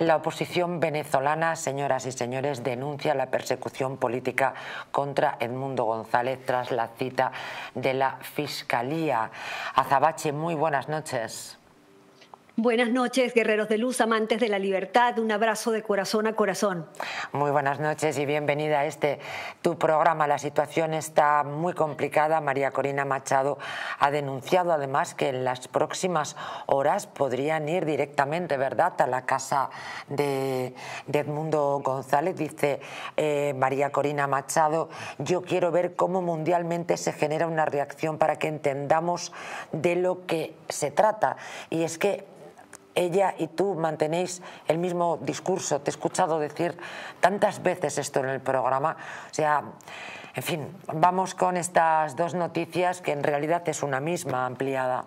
La oposición venezolana, señoras y señores, denuncia la persecución política contra Edmundo González tras la cita de la Fiscalía. Azabache, muy buenas noches. Buenas noches, guerreros de luz, amantes de la libertad. Un abrazo de corazón a corazón. Muy buenas noches y bienvenida a tu programa. La situación está muy complicada. María Corina Machado ha denunciado además que en las próximas horas podrían ir directamente, ¿verdad?, a la casa de Edmundo González. Dice María Corina Machado: yo quiero ver cómo mundialmente se genera una reacción para que entendamos de lo que se trata. Y es que ella y tú mantenéis el mismo discurso. Te he escuchado decir tantas veces esto en el programa. O sea, en fin, vamos con estas dos noticias que en realidad es una misma ampliada.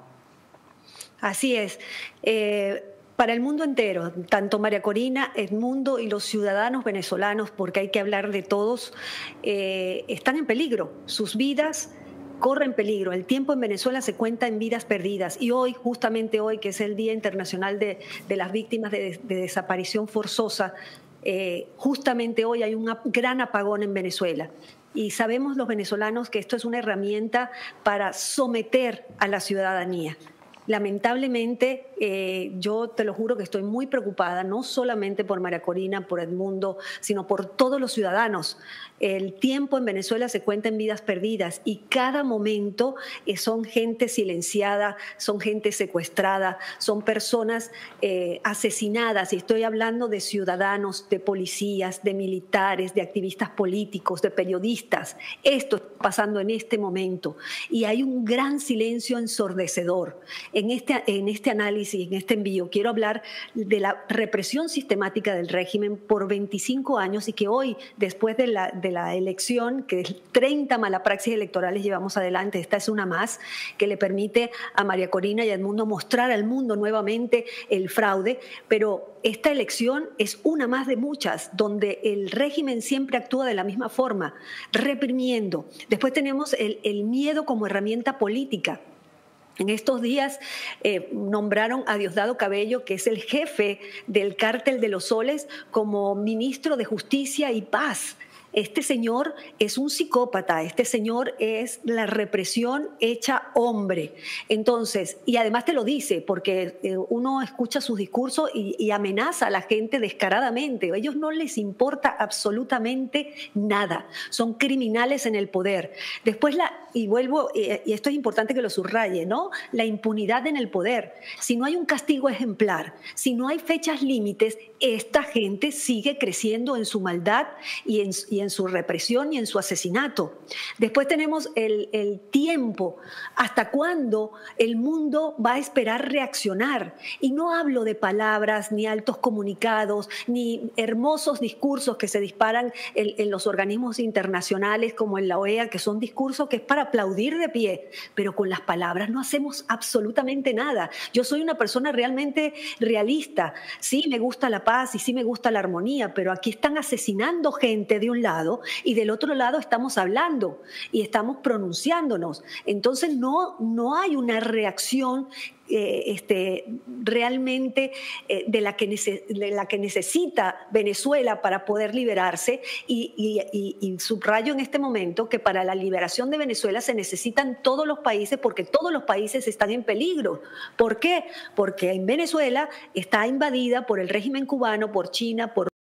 Así es. Para el mundo entero, tanto María Corina, Edmundo y los ciudadanos venezolanos, porque hay que hablar de todos, están en peligro. Sus vidas corren peligro. El tiempo en Venezuela se cuenta en vidas perdidas. Y hoy, justamente hoy, que es el Día Internacional de las Víctimas de Desaparición Forzosa, justamente hoy hay un gran apagón en Venezuela. Y sabemos los venezolanos que esto es una herramienta para someter a la ciudadanía. Lamentablemente, yo te lo juro que estoy muy preocupada, no solamente por María Corina, por Edmundo, sino por todos los ciudadanos. El tiempo en Venezuela se cuenta en vidas perdidas y cada momento son gente silenciada, son gente secuestrada, son personas asesinadas. Y estoy hablando de ciudadanos, de policías, de militares, de activistas políticos, de periodistas. Esto está pasando en este momento y hay un gran silencio ensordecedor. En este análisis, en este envío, quiero hablar de la represión sistemática del régimen por 25 años y que hoy, después de la elección, que 30 malapraxis electorales llevamos adelante, esta es una más, que le permite a María Corina y a Edmundo mostrar al mundo nuevamente el fraude, pero esta elección es una más de muchas, donde el régimen siempre actúa de la misma forma, reprimiendo. Después tenemos el miedo como herramienta política. En estos días nombraron a Diosdado Cabello, que es el jefe del Cártel de los Soles, como ministro de Justicia y Paz. Este señor es un psicópata, este señor es la represión hecha hombre. Entonces, y además te lo dice, porque uno escucha sus discursos y amenaza a la gente descaradamente. A ellos no les importa absolutamente nada. Son criminales en el poder. Después, y esto es importante que lo subraye, ¿no? La impunidad en el poder. Si no hay un castigo ejemplar, si no hay fechas límites, esta gente sigue creciendo en su maldad y en su represión y en su asesinato. Después tenemos el tiempo. ¿Hasta cuándo el mundo va a esperar reaccionar? Y no hablo de palabras, ni altos comunicados, ni hermosos discursos que se disparan en los organismos internacionales como en la OEA, que son discursos que es para aplaudir de pie, pero con las palabras no hacemos absolutamente nada. Yo soy una persona realmente realista. Sí, me gusta la paz y sí me gusta la armonía, pero aquí están asesinando gente de un lado y del otro lado estamos hablando y estamos pronunciándonos. Entonces no hay una reacción realmente de la que necesita Venezuela para poder liberarse y subrayo en este momento que para la liberación de Venezuela se necesitan todos los países porque todos los países están en peligro. ¿Por qué? Porque en Venezuela está invadida por el régimen cubano, por China, por